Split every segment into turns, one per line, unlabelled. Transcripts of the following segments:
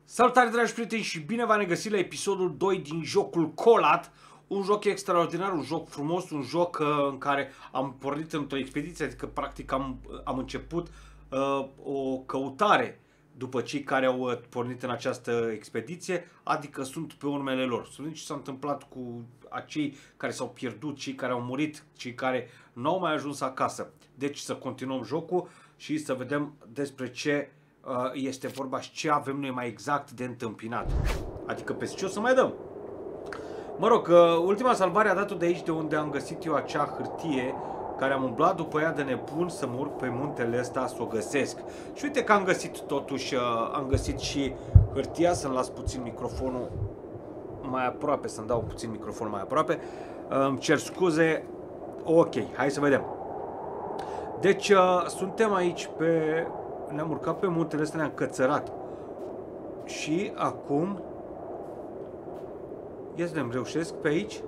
Salutare, dragi prieteni, și bine v-am regăsit la episodul 2 din jocul Colat. Un joc extraordinar, un joc frumos, un joc în care am pornit într-o expediție, adică practic am început o căutare după cei care au pornit în această expediție, adică sunt pe urmele lor. Să vedem ce s-a întâmplat cu acei care s-au pierdut, cei care au murit, cei care nu au mai ajuns acasă. Deci să continuăm jocul și să vedem despre ce este vorba și ce avem noi mai exact de întâmpinat. Adică pe ce o să mai dăm. Mă rog, ultima salvare a dat-o de aici, de unde am găsit eu acea hârtie, care am umblat după ea de nebun să mă urc pe muntele ăsta să o găsesc. Și uite că am găsit totuși, am găsit și hârtia, să-mi las puțin microfonul mai aproape, să-mi dau puțin microfonul mai aproape. Îmi cer scuze. Ok, hai să vedem. Deci, suntem aici pe... Ne-am urcat pe muntele ăsta, ne-am cățărat. Și acum... Ia să vedem, reușesc pe aici?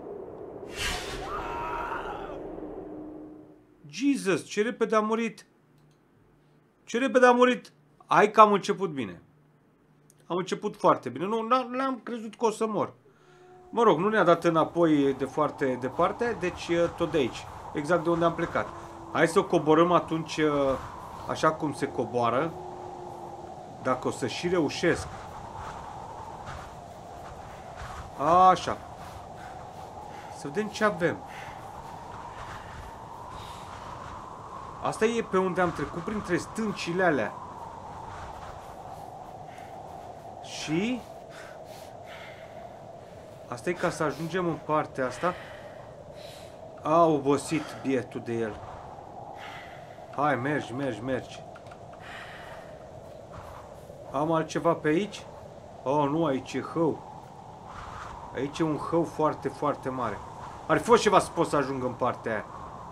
Jesus, ce repede a murit! Ce repede a murit! Hai că am început bine. Am început foarte bine. Nu, n-am crezut că o să mor. Mă rog, nu ne-a dat înapoi de foarte departe, deci tot de aici. Exact de unde am plecat. Hai să o coborâm atunci... Așa cum se coboară. Dacă o să și reușesc. Așa. Să vedem ce avem. Asta e pe unde am trecut printre stâncile alea. Și... Asta e ca să ajungem în partea asta. A obosit bietul de el. Hai, mergi, mergi, mergi. Am altceva pe aici? Oh, nu, aici e hău. Aici e un hău foarte, foarte mare. Ar fi fost ceva să pot să ajung în partea aia.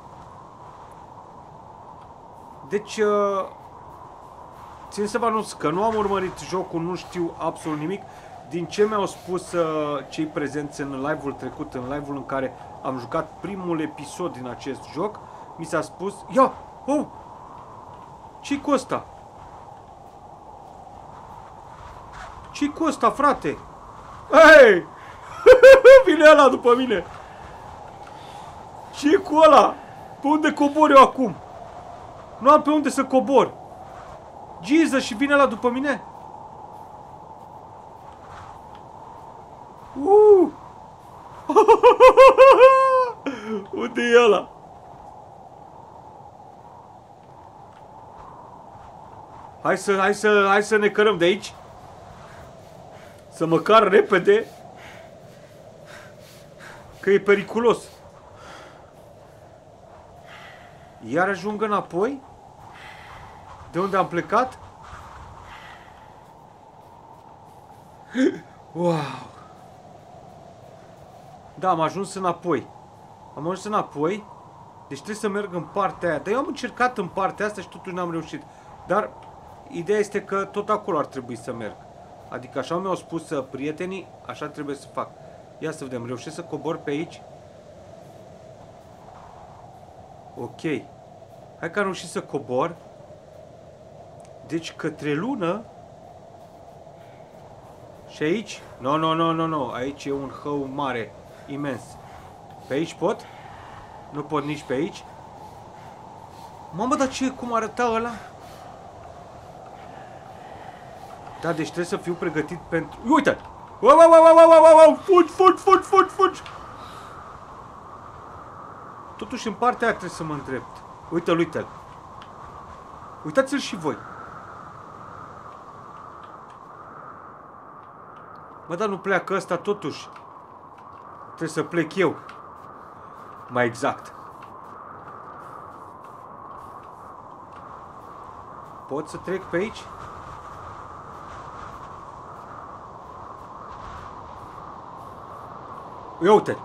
Deci, țin să vă anunț că nu am urmărit jocul, nu știu absolut nimic. Din ce mi-au spus cei prezenți în live-ul trecut, în live-ul în care am jucat primul episod din acest joc, mi s-a spus... Ia! Oh! Ce-i cu ăsta? Ce-i cu ăsta, frate? Hei! Vine ăla după mine! Ce-i cu ăla? Pe unde cobor eu acum? Nu am pe unde să cobor! Jesus, și vine ăla după mine? Unde e ăla? Hai să ne cărăm de aici. Să măcar repede. Că e periculos. Iar ajung înapoi? De unde am plecat? Wow. Da, am ajuns înapoi. Am ajuns înapoi. Deci trebuie să merg în partea aia. Dar eu am încercat în partea asta și totuși n-am reușit. Dar ideea este că tot acolo ar trebui să merg. Adică așa mi-au spus prietenii, așa trebuie să fac. Ia să vedem, reușesc să cobor pe aici? Ok. Hai că am reușit să cobor. Deci către lună. Și aici? Nu. Aici e un hău mare, imens. Pe aici pot? Nu pot nici pe aici. Mamă, dar ce, cum arăta ăla? Da, deci trebuie să fiu pregătit pentru... Uite! Wow! Fugi! Totuși în partea aia trebuie să mă îndrept. Uite-l. Uitați-l și voi. Mă, dar nu pleacă ăsta totuși. Trebuie să plec eu. Mai exact. Pot să trec pe aici? Ia uite!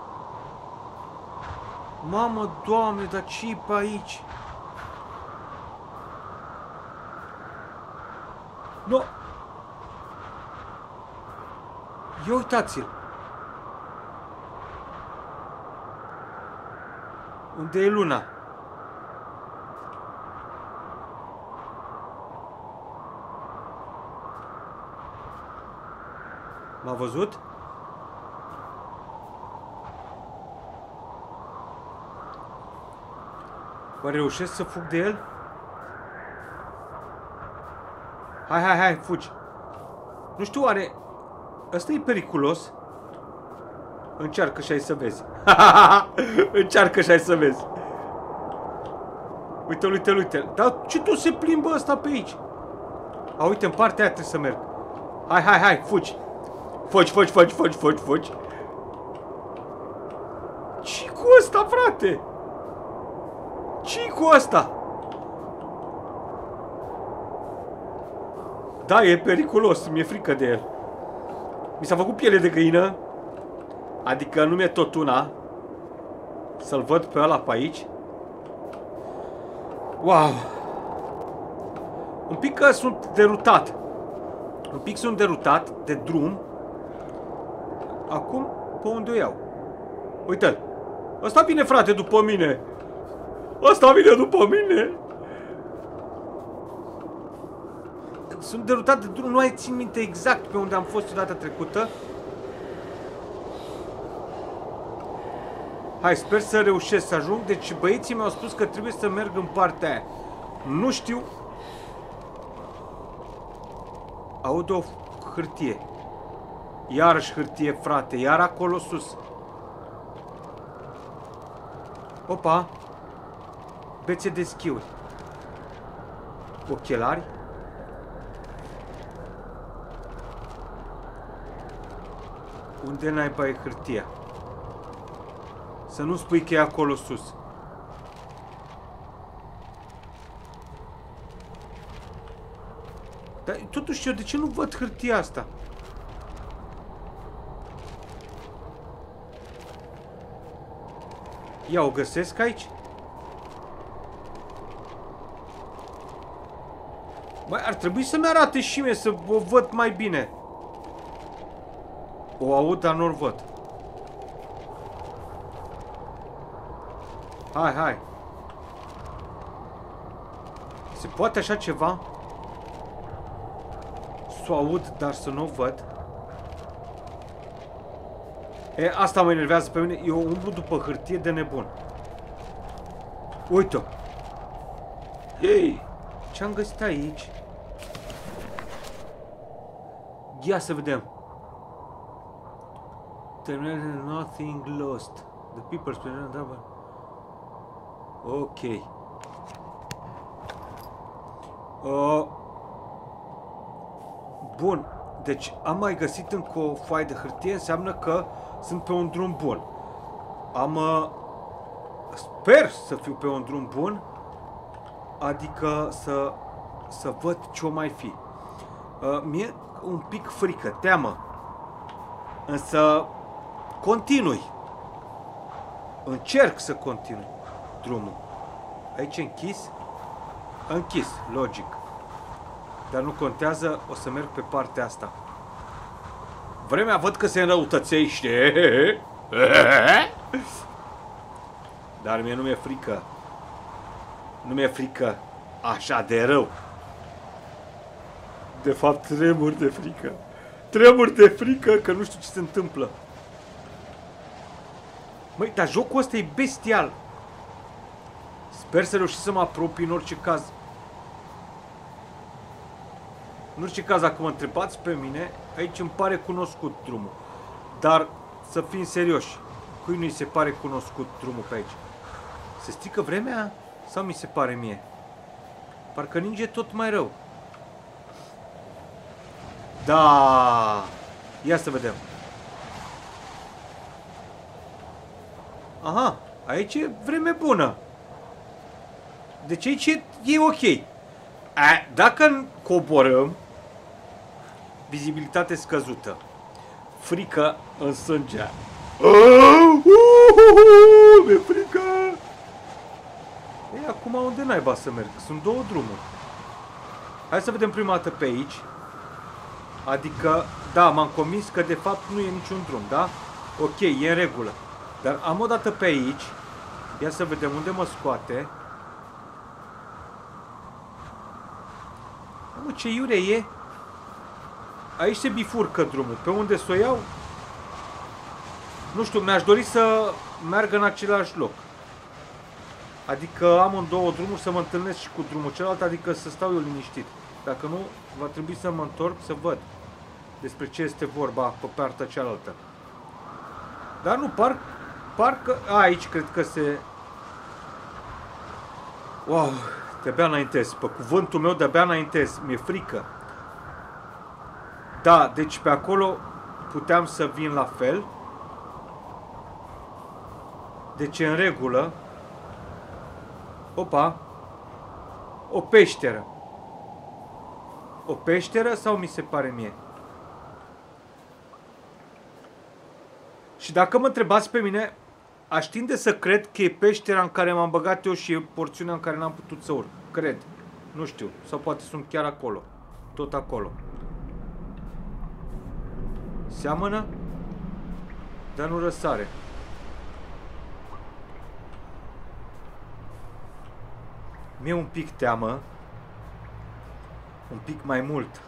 Mamă, Doamne, dar ce-i pe aici? Nu! Ia uitați-l! Unde e luna? M-a văzut? Oare reușesc să fug de el? Hai, fugi. Nu știu, oare ăsta e periculos? Încearcă și ai să vezi. Încearcă și ai să vezi. Uite-l. Dar ce tot se plimbă ăsta pe aici? A, uite, în partea aia trebuie să merg. Hai, fugi. Fugi. Ce-i cu ăsta, frate? Ce-i cu ăsta? Da, e periculos, mi-e frică de el. Mi s-a făcut piele de găină. Adică nu mi-e tot una să-l văd pe ăla pe aici. Wow. Un pic că sunt derutat. De drum. Acum, pe unde o iau? Uite-l. Ăsta vine, frate, după mine. Sunt derutat de drum. Nu mai țin minte exact pe unde am fost data trecută. Hai, sper să reușesc să ajung. Deci băieții mi-au spus că trebuie să merg în partea aia. Nu știu. Aud o hârtie. Iarăși hârtie, frate. Iar acolo sus. Opa. Bețe de schiuri. Ochelari. Unde naiba e hârtia? Să nu spui că e acolo sus. Dar totuși eu de ce nu văd hârtia asta? Ia, o găsesc aici? Băi, ar trebui să-mi arate și mie să o văd mai bine. O aud, dar nu-l văd. Hai. Se poate așa ceva? Să o aud, dar să nu o văd. E, asta mă enervează pe mine. Eu umblu după hârtie de nebun. Uite-o. Ei! Ce-am găsit aici? Ia să vedem. Nothing lost. The people spend double. Ok. Bun. Deci am mai găsit încă o foaie de hârtie. Înseamnă că sunt pe un drum bun. Sper să fiu pe un drum bun. Adică să văd ce o mai fi. Mi-e un pic frică, teamă. Însă continui. Încerc să continui drumul. Aici e închis? Închis, logic. Dar nu contează, o să merg pe partea asta. Vremea văd că se înrăutățește. Dar mie nu mi-e frică. Nu mi-e frică așa de rău. De fapt, tremur de frică. Tremur de frică că nu știu ce se întâmplă. Măi, dar jocul ăsta e bestial. Sper să reușesc să mă apropii în orice caz. În orice caz, dacă mă întrebați pe mine, aici îmi pare cunoscut drumul. Dar să fim serioși. Cui nu-i se pare cunoscut drumul pe aici? Se strică vremea? Sau mi se pare mie? Parcă ninge tot mai rău. Da! Ia să vedem. Aha, aici e vreme bună. Deci aici e ok. Dacă coborăm, vizibilitate scăzută, frică în sânge. Mi-e frică! E, acum unde naiba să merg? Sunt două drumuri. Hai să vedem prima dată pe aici. Adică, da, m-am convins că de fapt nu e niciun drum, da? Ok, e în regulă. Dar am o dată pe aici. Ia să vedem unde mă scoate. Mă, ce iure e? Aici se bifurcă drumul. Pe unde să o iau? Nu știu, mi-aș dori să meargă în același loc. Adică am în două drumuri să mă întâlnesc și cu drumul celălalt, adică să stau eu liniștit. Dacă nu, va trebui să mă întorc să văd despre ce este vorba pe partea cealaltă. Dar nu, parcă... aici cred că se... Wow, de-abia înaintez. Pe cuvântul meu, de-abia înaintez. Mi-e frică. Da, deci pe acolo puteam să vin la fel. Deci în regulă. Opa. O peșteră. O peșteră sau mi se pare mie? Și dacă mă întrebați pe mine, aș tinde să cred că e peștera în care m-am băgat eu și e porțiunea în care n-am putut să urc. Cred. Nu știu. Sau poate sunt chiar acolo. Tot acolo. Seamănă? Dar nu răsare. Mi-e un pic teamă. Un pic mai mult.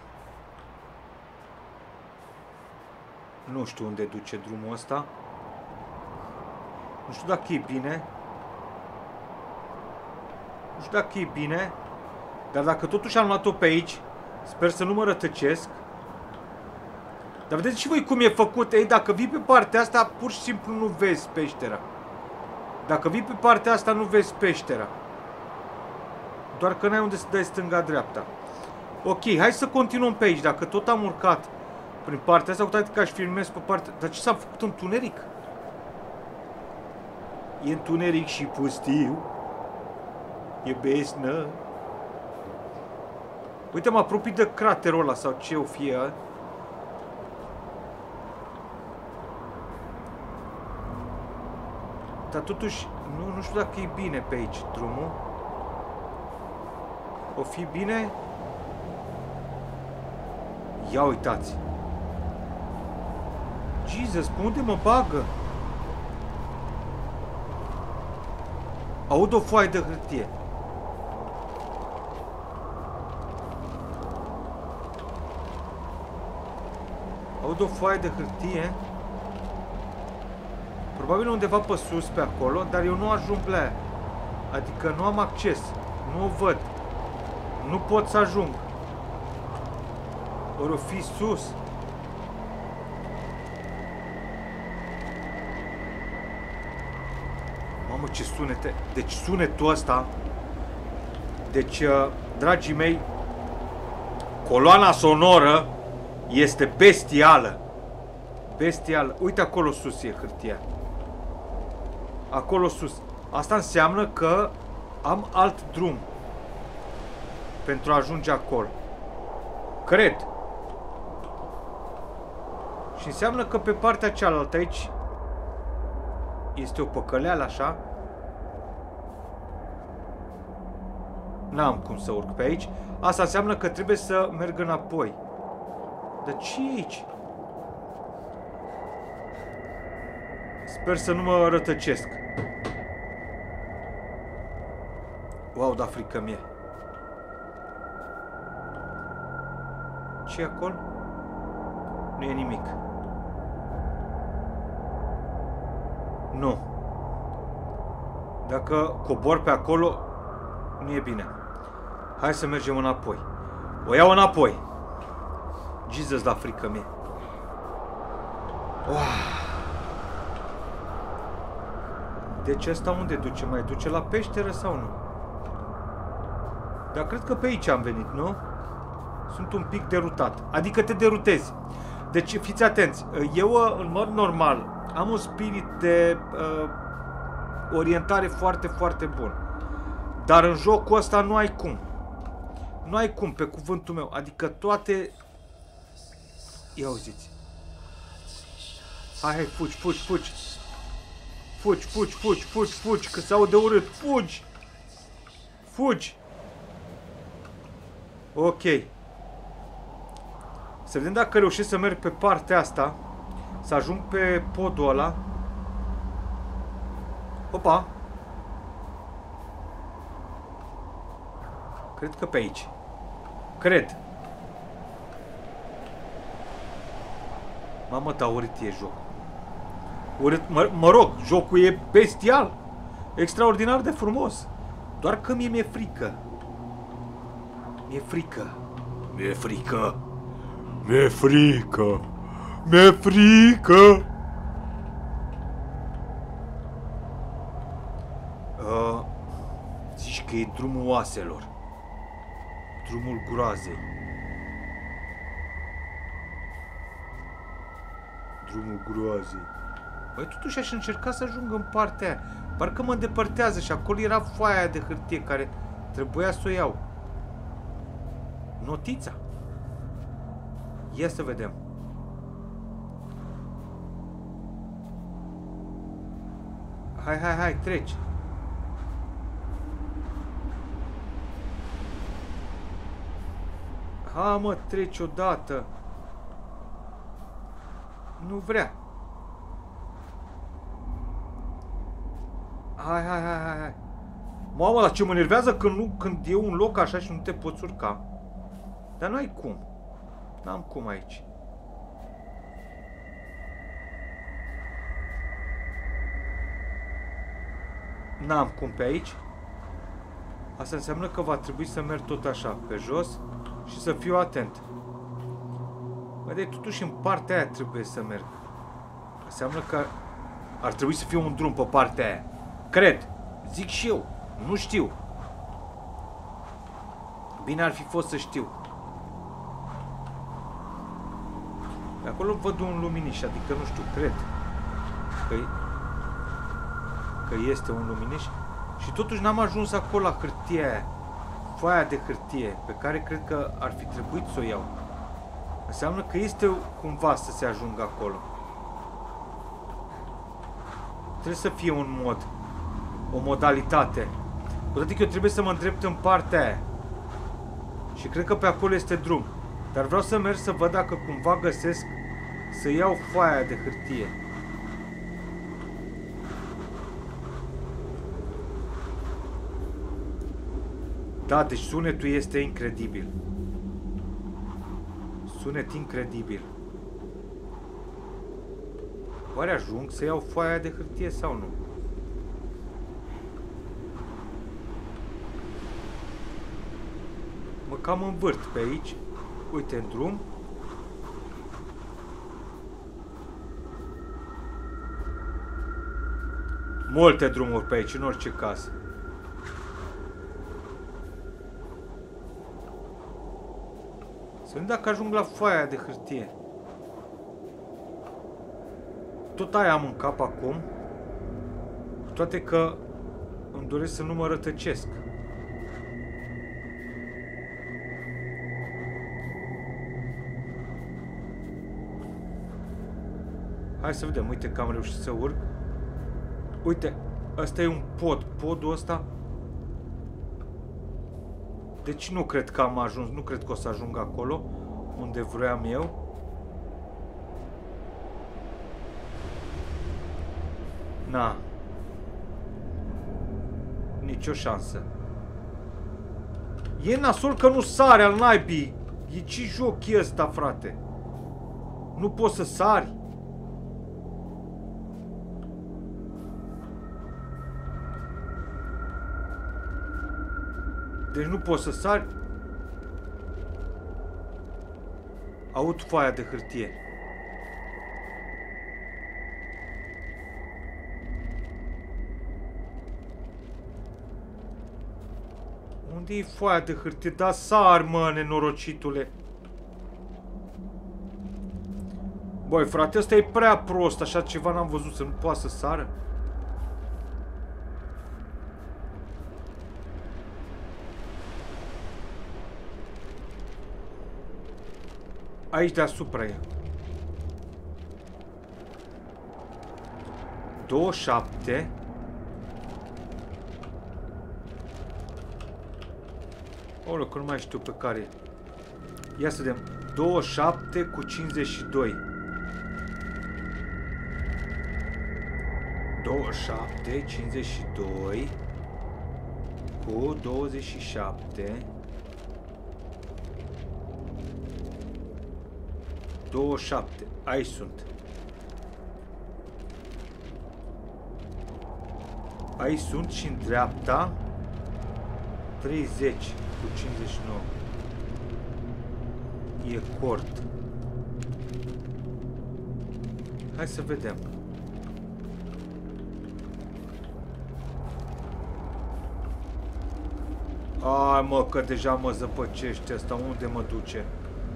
Nu știu unde duce drumul ăsta. Nu știu dacă e bine. Nu știu dacă e bine. Dar dacă totuși am luat-o pe aici, sper să nu mă rătăcesc. Dar vedeți și voi cum e făcut. Ei, dacă vii pe partea asta, pur și simplu nu vezi peștera. Dacă vii pe partea asta, nu vezi peștera. Doar că n-ai unde să dai stânga-dreapta. Ok, hai să continuăm pe aici. Dacă tot am urcat prin partea asta, cu toate că aș filmez pe partea... Dar ce s-a făcut întuneric? E întuneric și pustiu. E besnă. Uite, mă apropii de craterul ăla sau ce o fie. Dar totuși, nu știu dacă e bine pe aici drumul. O fi bine? Ia uitați. Jesus, pe unde mă bagă? Aud o foaie de hârtie. Aud o foaie de hârtie. Probabil undeva pe sus, pe acolo, dar eu nu ajung la ea. Adică nu am acces. Nu o văd. Nu pot să ajung. Ori o fi sus. Mamă, ce sunete. Deci sunetul ăsta. Deci, dragii mei, coloana sonoră este bestială. Bestială. Uite acolo sus e hârtia. Acolo sus. Asta înseamnă că am alt drum pentru a ajunge acolo. Cred. Și înseamnă că pe partea cealaltă aici este o păcăleală așa. N-am cum să urc pe aici. Asta înseamnă că trebuie să merg înapoi. Dar ce e aici? Sper să nu mă rătăcesc. Wow, da frică mie. Ce e acolo? Nu e nimic. Nu. Dacă cobor pe acolo, nu e bine. Hai să mergem înapoi. O iau înapoi. Jesus, da frică mie. Deci ăsta unde duce? Mai duce la peșteră sau nu? Dar cred că pe aici am venit, nu? Sunt un pic derutat. Adică te derutezi. Deci fiți atenți. Eu, în mod normal, am un spirit de orientare foarte, foarte bun. Dar în jocul ăsta nu ai cum. Nu ai cum, pe cuvântul meu. Adică toate... Ia auziți. Hai, fugi, fugi, fugi. Fugi, fugi, fugi, fugi, fugi, că se aude urât. Fugi! Fugi! Ok. Să vedem dacă reușesc să merg pe partea asta. Să ajung pe podul ăla. Opa! Cred că pe aici. Cred. Mamă, dar urât e joc. Urât, mă rog, jocul e bestial. Extraordinar de frumos. Doar că mie mi-e frică. Mi-e frică. Mi-e frică. Mi-e frică. Mi-e frică. Zici că e drumul oaselor. Drumul groazei. Drumul groazei. Băi, totuși aș încerca să ajung în partea aia. Parcă mă îndepărtează și acolo era foaia de hârtie care trebuia să o iau. Notița. Ia să vedem. Hai, treci. Ha, mă, treci odată. Nu vrea. Hai. Mamă, dar ce mă nervează când e un loc așa și nu te poți urca. Dar nu ai cum. N-am cum aici. N-am cum pe aici. Asta înseamnă că va trebui să merg tot așa, pe jos și să fiu atent. Băi, de totuși în partea aia trebuie să merg. Înseamnă că ar trebui să fie un drum pe partea aia. Cred. Zic și eu. Nu știu. Bine ar fi fost să știu. De acolo văd un luminiș, adică nu știu, cred că este un luminiș. Și totuși n-am ajuns acolo la hârtia aia. Foaia de hârtie, pe care cred că ar fi trebuit să o iau. Înseamnă că este cumva să se ajungă acolo. Trebuie să fie un mod. O modalitate. Cu toate că eu trebuie să mă îndrept în partea aia. Și cred că pe acolo este drum. Dar vreau să merg să văd dacă cumva găsesc să iau foaia de hârtie. Da, deci sunetul este incredibil. Sunet incredibil. Oare ajung să iau foaia de hârtie sau nu? Mă cam învârt pe aici. Uite în drum. Multe drumuri pe aici, în orice caz. Să vedem dacă ajung la foaia de hârtie. Tot aia am în cap acum. Cu toate că îmi doresc să nu mă rătăcesc. Hai să vedem, uite că am reușit să urc. Uite, ăsta e un pod. Podul ăsta. Deci nu cred că am ajuns, nu cred că o să ajung acolo unde vroiam eu. Na. Nicio șansă. E nasol că nu sare al naibii. E ce joc e ăsta, frate? Nu poți să sari? Deci nu poți să sari. Aud foaia de hârtie. Unde e foaia de hârtie? Da, sar, mă, nenorocitule. Băi, frate, ăsta e prea prost. Așa ceva n-am văzut, să nu poată să sară. Aici deasupra e. 27. Olă, că nu mai știu pe care. Ia să vedem. 27 cu 52. 27, 52 cu 27. 27. Aici sunt. Aici sunt și în dreapta 30 cu 59. E cort. Hai să vedem. Ai mă, că deja mă zăpăcește asta. Unde mă duce?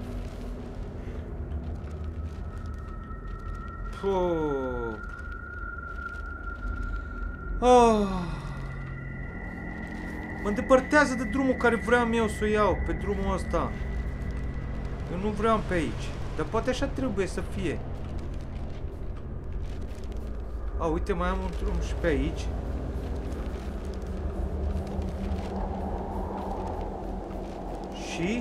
Mă îndepărtează de drumul care vreau eu să o iau. Pe drumul ăsta. Eu nu vreau pe aici. Dar poate așa trebuie să fie. A, uite, mai am un drum și pe aici. Și...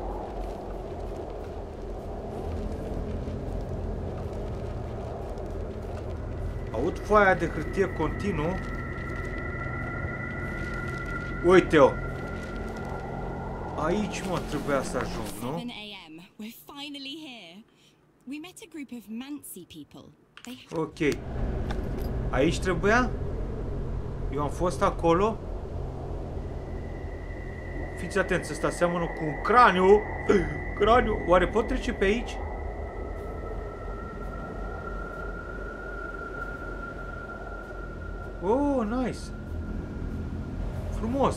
aud foaia de hârtie continuu. Uite-o! Aici mă trebuia să ajung, nu?
7 a.m. We're finally here. We met a group of Mansi people.
Ok. Aici trebuia? Eu am fost acolo? Fiți atenți, ăsta seamănă cu un craniu. Craniu. Oare pot trece pe aici? Oh, nice. Frumos.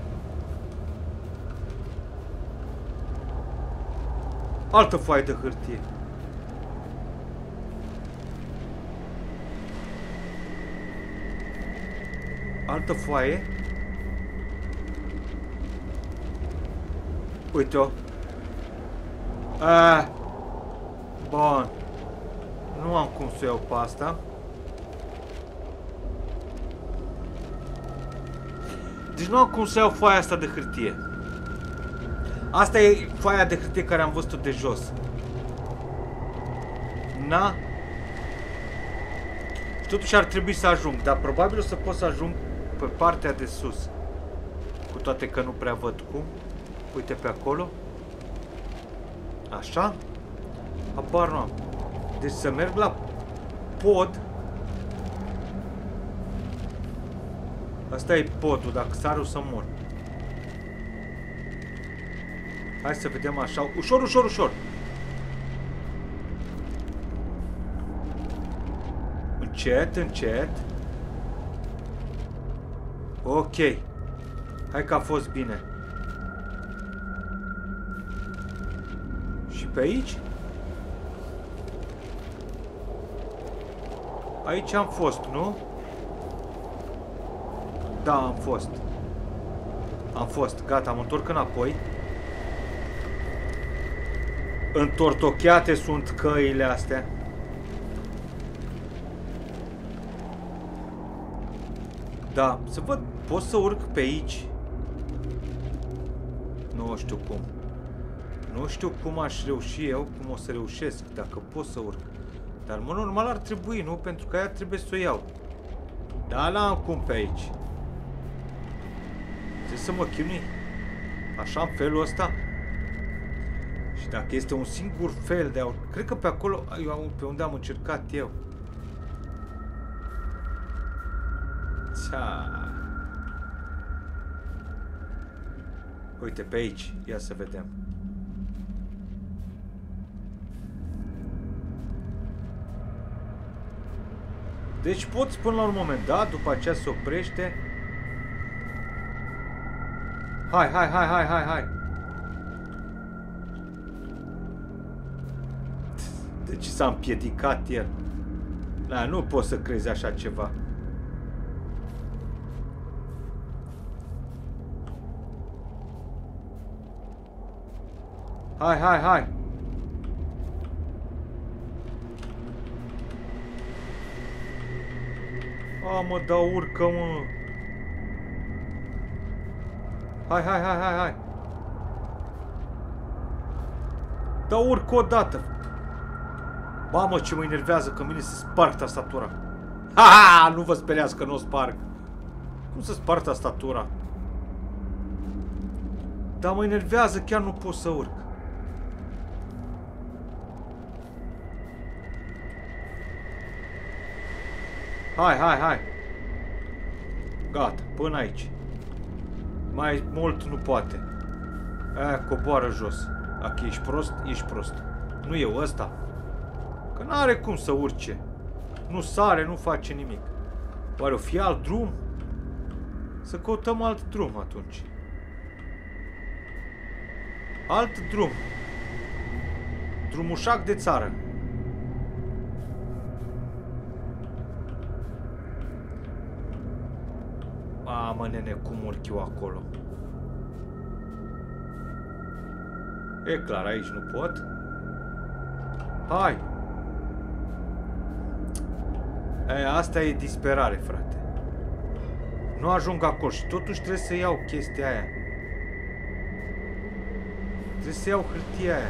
Altă foaie de hârtie. Altă foaie. Uite-o. Bun. Nu am cum să iau pe asta. Deci nu am cum să iau foaia asta de hârtie. Asta e foaia de hârtie care am văzut-o de jos. Na. Totuși ar trebui să ajung, dar probabil o să pot să ajung pe partea de sus. Cu toate că nu prea văd cum. Uite pe acolo. Așa. Apar nu am. Deci să merg la pod. Asta e podul, dacă sar o să mor. Hai să vedem așa. Ușor, ușor, ușor. Încet, încet. Ok. Hai că a fost bine. Și pe aici? Aici am fost, nu? Da, am fost. Am fost. Gata, mă întorc înapoi. Întortocheate sunt căile astea. Da, să văd. Pot să urc pe aici? Nu știu cum. Nu știu cum aș reuși eu, cum o să reușesc, dacă pot să urc. Dar, mă, normal ar trebui, nu? Pentru că aia trebuie să o iau. Da, n-am cum pe aici. Trebuie să mă chinui. Așa, în felul ăsta. Și dacă este un singur fel de a... Cred că pe acolo, pe unde am încercat eu. Ța. Uite, pe aici. Ia să vedem. Deci poți până la un moment dat, după aceea se oprește. Hai, hai, hai, hai, hai, hai. Deci s-a împiedicat el. Da, nu poți să crezi așa ceva. Hai, hai, hai. A, mă, da, urcă, mă. Hai, hai, hai, hai, hai. Da, urcă odată. Ba, mă, ce mă enervează că mine se sparg tastatura. Ha-ha, nu vă speriați că nu o sparg. Cum să sparg tastatura? Da, mă enervează, chiar nu pot să urc. Hai, hai, hai. Gata, până aici. Mai mult nu poate. Aia, coboară jos. Dacă ești prost, ești prost. Nu eu, ăsta. Că n-are cum să urce. Nu sare, nu face nimic. Oare o fi alt drum? Să căutăm alt drum atunci. Alt drum. Drumușac de țară. Mamă, nene, cum urc eu acolo? E clar, aici nu pot. Hai! Asta e disperare, frate. Nu ajung acolo și totuși trebuie să iau chestia aia. Trebuie să iau hârtia aia.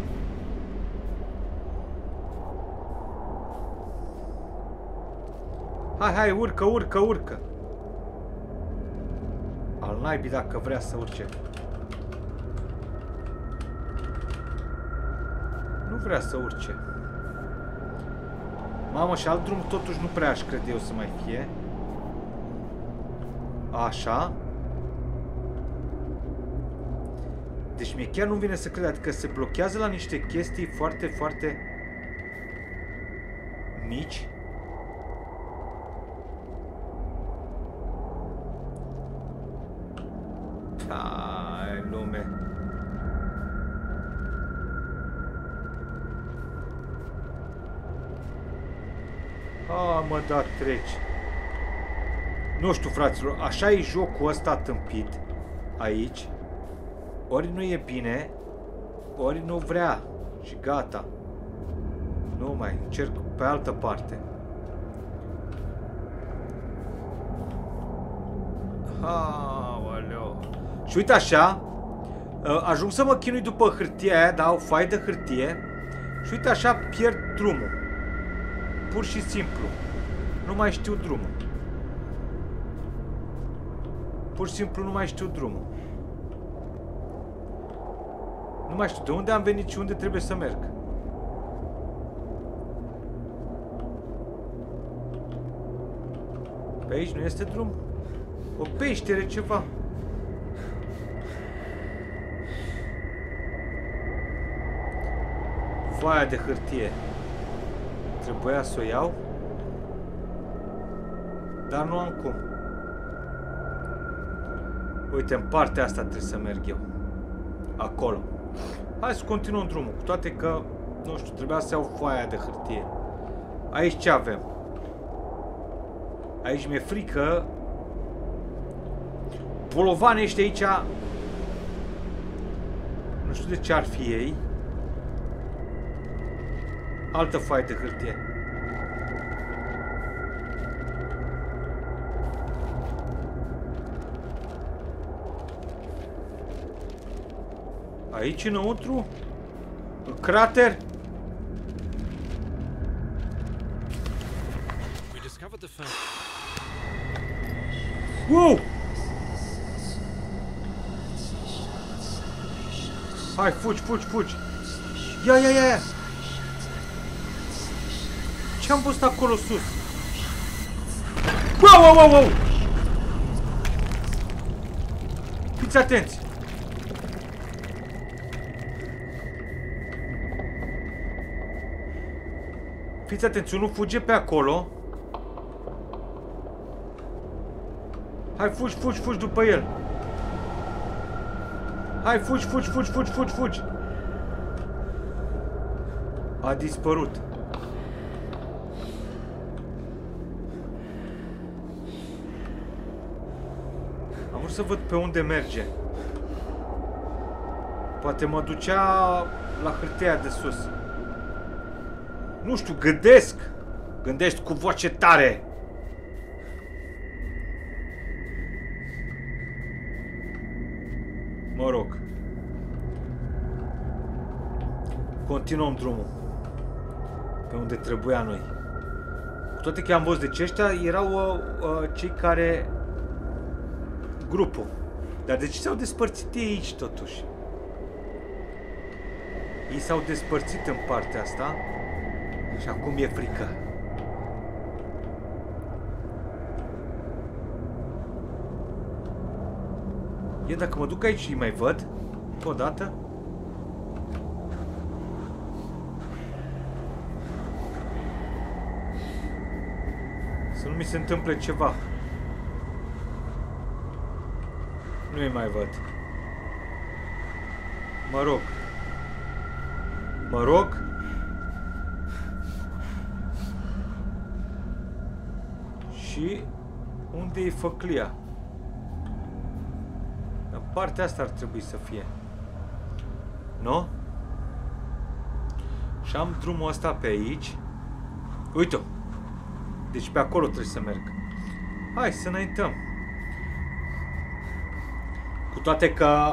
Hai, hai, urcă, urcă, urcă. Al naibii dacă vrea să urce. Nu vrea să urce. Mamă, și alt drum totuși nu prea aș crede eu să mai fie. Așa. Deci mie chiar nu vine să cred, adică se blochează la niște chestii foarte, foarte mici. Ai, lume. Mă, da, treci. Nu știu, fraților, așa e jocul ăsta tâmpit aici. Ori nu e bine, ori nu vrea și gata. Nu mai, încerc pe altă parte. Aoleu. Și uite așa, ajung să mă chinui după hârtia aia, dau foaie de hârtie și uite așa pierd drumul. Pur și simplu. Nu mai știu drumul. Pur și simplu nu mai știu drumul. Nu mai știu de unde am venit și unde trebuie să merg. Pe aici nu este drum? O peștere, ceva. Foaia de hârtie. Trebuia să o iau. Dar nu am cum. Uite, în partea asta trebuie să merg eu. Acolo. Hai să continuăm drumul. Cu toate că, nu știu, trebuia să iau foaia de hârtie. Aici ce avem? Aici mi-e frică. Bolovani ăștia aici. Nu știu de ce ar fi ei. Altă foaie de hârtie. Aici înăuntru? Crater? Wow! Hai, fugi, fugi, fugi! Ia, ia, ia, ia! Ce-am pus acolo sus? Wow, wow, wow, wow! Fiți atenți! Fiți atenți, unul fuge pe acolo. Hai, fugi, fugi, fugi după el. Hai, fugi, fugi, fugi, fugi, fugi, fugi. A dispărut. Am vrut să văd pe unde merge. Poate mă ducea la hârtia de sus. Nu știu, gândesc. Gândești cu voce tare. Mă rog. Continuăm drumul. Pe unde trebuia noi. Cu toate că am văzut, deci ăștia erau cei care... Grupul. Dar de ce s-au despărțit ei aici totuși? Ei s-au despărțit în partea asta. Și acum e frică. E, dacă mă duc aici, îi mai văd? O dată? Să nu mi se întâmple ceva. Nu-i mai văd. Mă rog. Mă rog. Și unde e făclia? În partea asta ar trebui să fie. Nu? Și am drumul ăsta pe aici. Uite-o. Deci pe acolo trebuie să merg. Hai să înaintăm. Cu toate că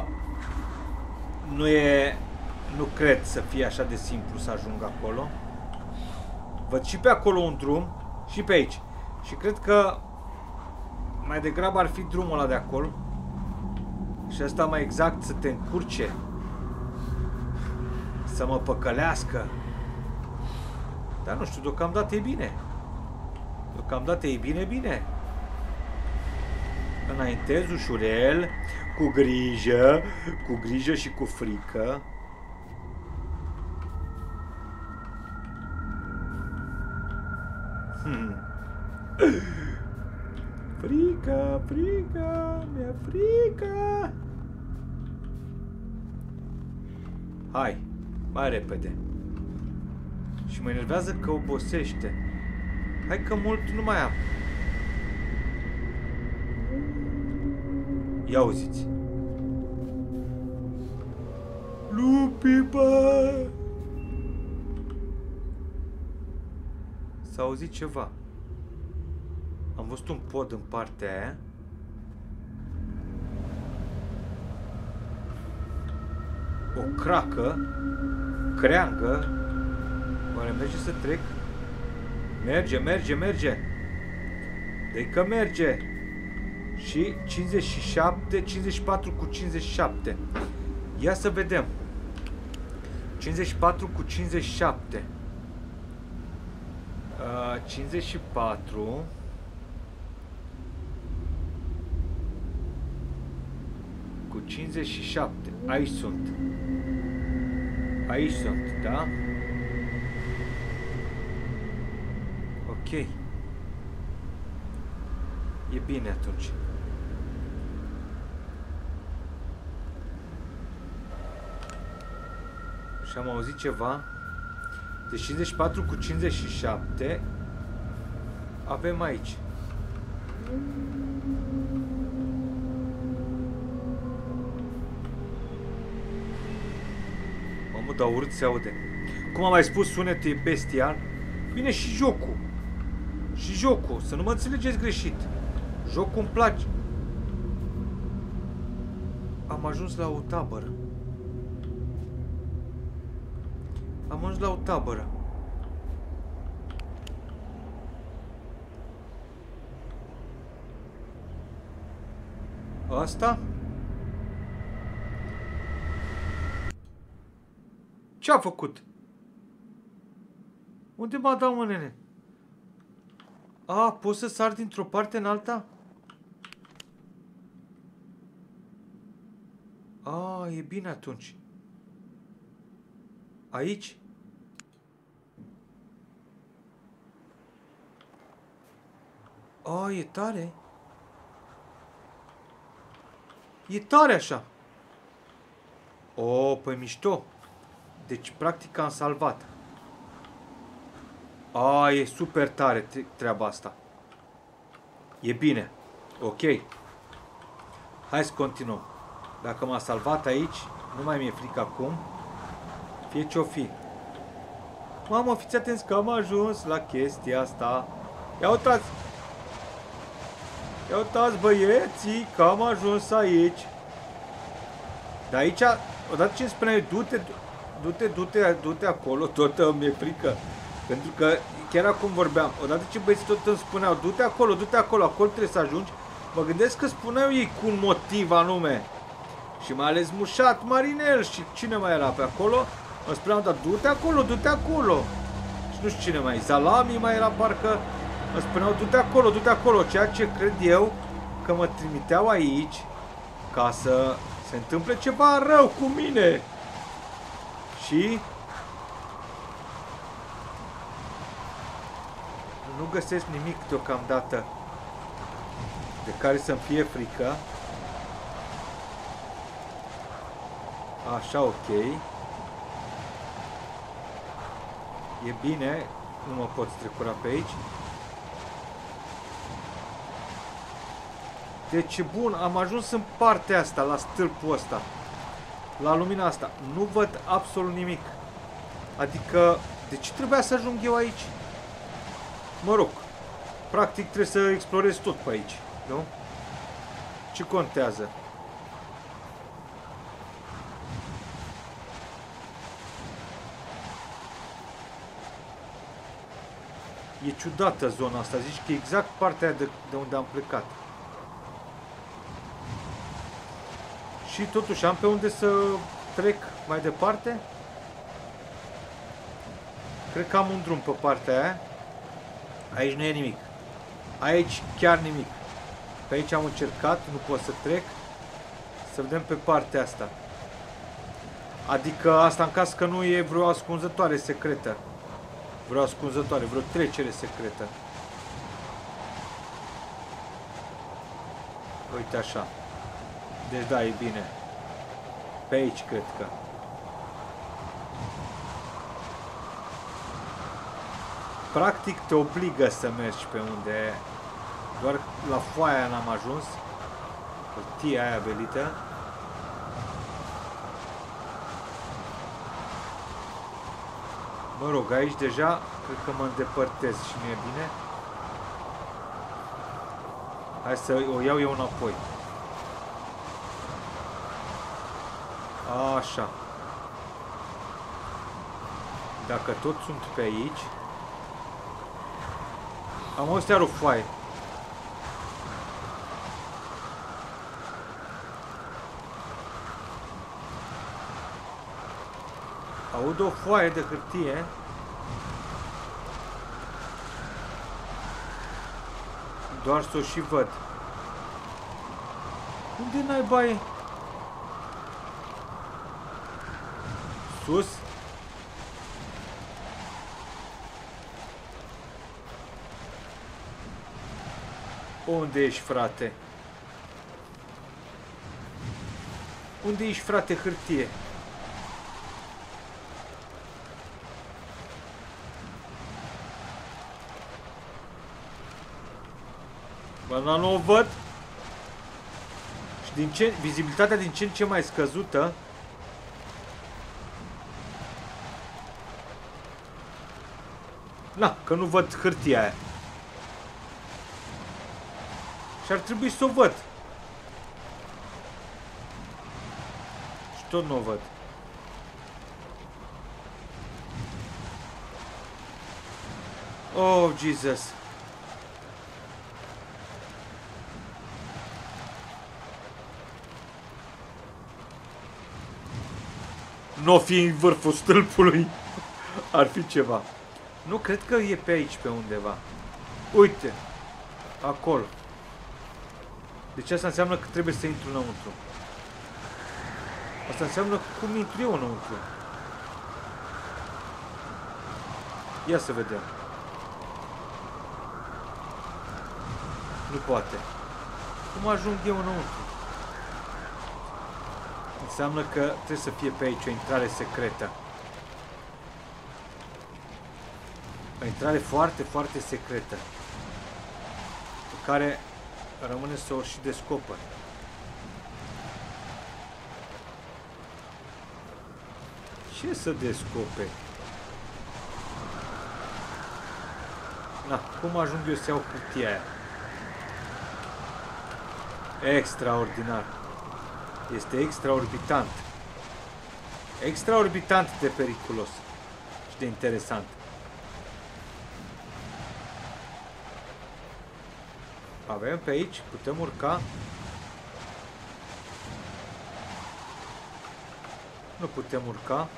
nu cred să fie așa de simplu să ajung acolo. Văd și pe acolo un drum și pe aici. Și cred că mai degrabă ar fi drumul ăla de acolo. Și asta mai exact să te încurce. Să mă păcălească. Dar nu știu, deocamdată e bine. Deocamdată e bine. Înaintez ușurel, cu grijă și cu frică. Frică, mi-e frică. Hai, mai repede. Și mă enervează că obosește. Hai că mult nu mai am. Ia auziți. Lupi, bă! S-a auzit ceva. Am văzut un pod în partea aia. O cracă. Creangă. Oare merge să trec? Merge. Deci că merge. Și 57, 54 cu 57. Ia să vedem. 54 cu 57. 54 cu 57. Aici sunt, da? Ok. E bine atunci. Și am auzit ceva. De 54 cu 57 avem aici. Mamă, dar urât se aude. Cum am mai spus, sunetul e bestial. Bine, și jocul. Să nu mă înțelegeți greșit. Jocul îmi place. Am ajuns la o tabără. Asta? Ce-a făcut? Unde m-a dat, mă, nene? A, poți să sar dintr-o parte în alta? A, e bine atunci. Aici? A, e tare. E tare așa. O, păi mișto. Deci, practic, am salvat. A, e super tare treaba asta. E bine. Ok. Hai să continuăm. Dacă m-a salvat aici, nu mai mi-e frică acum. Fie ce-o fi. Mamă, fiți atenți că am ajuns la chestia asta. Ia uitați! Ia uitați, băieții, că am ajuns aici. Dar aici, odată ce îmi spuneai, du-te acolo, tot mi-e frică. Pentru că chiar acum vorbeam, odată ce băieții tot îmi spuneau, du-te acolo, acolo trebuie să ajungi, mă gândesc că spuneau ei cu un motiv anume. Și mai ales Mușat, Marinel și cine mai era pe acolo, mă spuneau, dar du-te acolo. Și nu știu cine mai, Zalami mai era parcă, mă spuneau, du-te acolo, ceea ce cred eu că mă trimiteau aici ca să se întâmple ceva rău cu mine. Și nu găsesc nimic deocamdată de care să-mi fie frică. Așa, ok. E bine, nu mă pot strecura pe aici. Deci, bun, am ajuns în partea asta, la stâlpul ăsta. La lumina asta. Nu văd absolut nimic. Adică, de ce trebuia să ajung eu aici? Mă rog, practic trebuie să explorez tot pe aici, nu? Ce contează? E ciudată zona asta, zici că e exact partea de unde am plecat. Și totuși am pe unde să trec mai departe? Cred că am un drum pe partea aia. Aici nu e nimic. Aici chiar nimic. Pe aici am încercat, nu pot să trec. Să vedem pe partea asta. Adică asta în caz că nu e vreo ascunzătoare secretă. Vreo ascunzătoare, vreo trecere secretă. Uite așa. Deci da, e bine. Pe aici cred că. Practic te obligă să mergi pe unde. Doar la foaia aia n-am ajuns. Hârtia aia belită. Mă rog, aici deja cred că mă îndepărtez și nu e bine. Hai să o iau eu înapoi. Așa. Dacă tot sunt pe aici. Am auzit iar o foaie. Aud o foaie de hârtie. Doar să o și văd. Unde naiba e? Sus? Unde ești, frate? Unde ești, frate, hârtie? Bă, nu o văd. Și din ce, vizibilitatea din ce în ce mai scăzută. Na, că nu văd hârtia aia. Și ar trebui să o văd. Și tot nu o văd. Oh, Jesus. N-o fi în vârful stâlpului. Ar fi ceva. Nu, cred că e pe aici, pe undeva. Uite. Acolo. Deci asta înseamnă că trebuie să intru înăuntru. Asta înseamnă cum intru eu înăuntru. Ia să vedem. Nu poate. Cum ajung eu înăuntru? Înseamnă că trebuie să fie pe aici o intrare secretă. O intrare foarte, foarte secretă. Pe care rămâne să o și descoperi. Ce să descoperi? Na, cum ajung eu să iau cutia aia? Extraordinar. Este extraorbitant. Extraorbitant de periculos. Și de interesant. Avem pe aici, putem urca. Nu putem urca.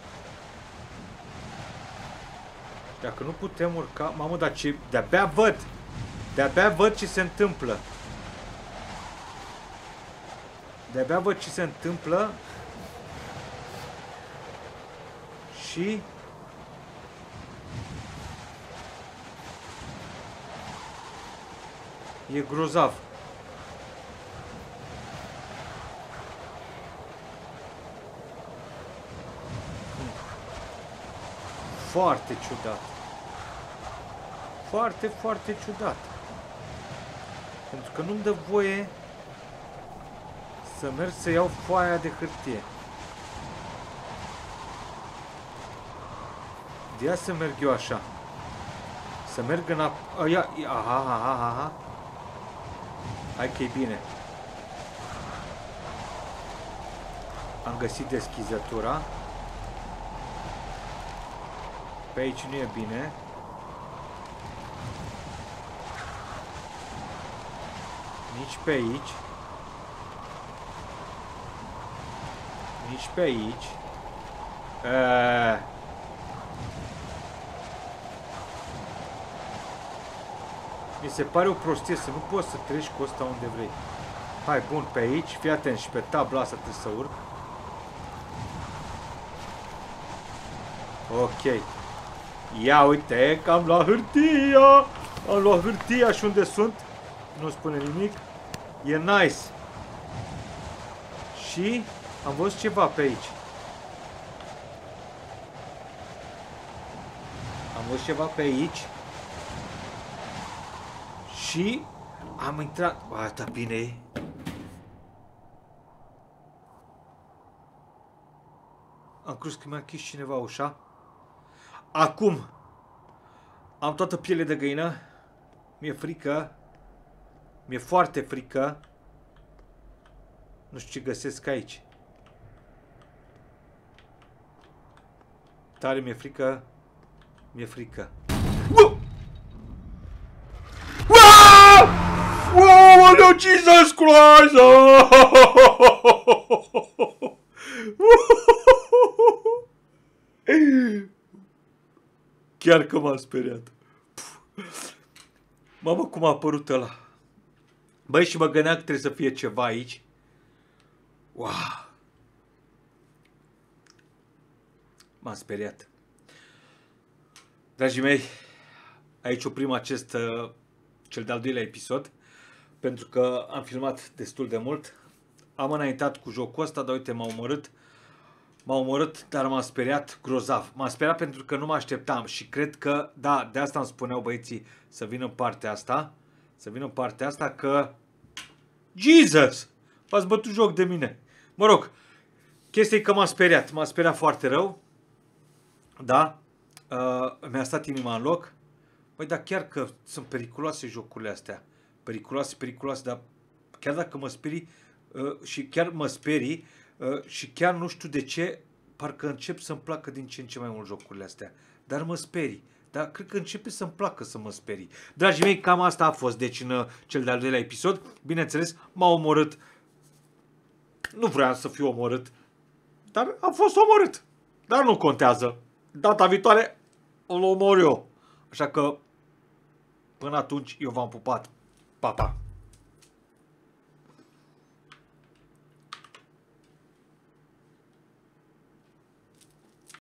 Dacă nu putem urca... Mamă, dar ce... De-abia văd! De-abia văd ce se întâmplă. De-abia văd ce se întâmplă. Și... e grozav. Foarte ciudat. Foarte, foarte ciudat. Pentru că nu-mi dă voie să merg să iau foaia de hârtie. De ia să merg eu așa. Să merg în aha. Hai că e bine. Am găsit deschizătura. Pe aici nu e bine. Nici pe aici. Nici pe aici. Mi se pare o prostie să nu poți să treci cu ăsta unde vrei. Hai, bun, pe aici. Fii atent și pe tabla asta trebuie să urc. Ok. Ia uite că am luat hârtia. Am luat hârtia și unde sunt? Nu spune nimic. E nice. Și am văzut ceva pe aici. Am văzut ceva pe aici. Și am intrat... Asta bine. Am crezut că mi-a închis cineva ușa. Acum am toată piele de găină. Mi-e frică. Mi-e foarte frică. Nu știu ce găsesc aici. Tare mi-e frică. Mi-e frică. Oh, no, Jesus Christ! Chiar că m-am speriat. Mamă, cum a apărut ăla. Băi, și mă gândeam că trebuie să fie ceva aici. Wow. M-am speriat. Dragii mei, aici oprim acest, cel de-al doilea episod. Pentru că am filmat destul de mult. Am înaintat cu jocul ăsta, dar uite, m-a omorât. M-a omorât, dar m-a speriat grozav. M-a speriat pentru că nu mă așteptam și cred că, da, de asta îmi spuneau băieții să vină în partea asta. Să vină în partea asta că... Jesus! V-ați bătut joc de mine. Mă rog, chestia e că m-a speriat. M-a speriat foarte rău. Da? Mi-a stat inima în loc. Băi, dar chiar că sunt periculoase jocurile astea. Periculoase, dar chiar dacă mă sperii și chiar mă sperii și chiar nu știu de ce, parcă încep să-mi placă din ce în ce mai mult jocurile astea. Dar mă sperii. Dar cred că începe să-mi placă să mă sperii. Dragii mei, cam asta a fost, deci, în cel de-al doilea episod. Bineînțeles, m-a omorât. Nu vreau să fiu omorât, dar am fost omorât. Dar nu contează. Data viitoare îl omor eu. Așa că, până atunci, eu v-am pupat. Pa, pa!